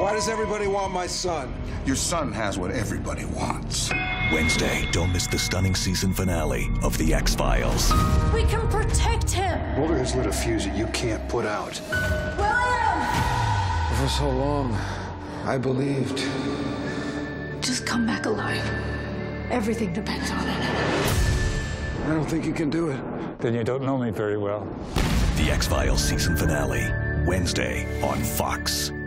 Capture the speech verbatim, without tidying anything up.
Why does everybody want my son? Your son has what everybody wants. Wednesday, don't miss the stunning season finale of The X-Files. We can protect him! Mulder has lit a fuse that you can't put out. William! For so long, I believed. Just come back alive. Everything depends on it. I don't think you can do it. Then you don't know me very well. The X-Files season finale, Wednesday on Fox.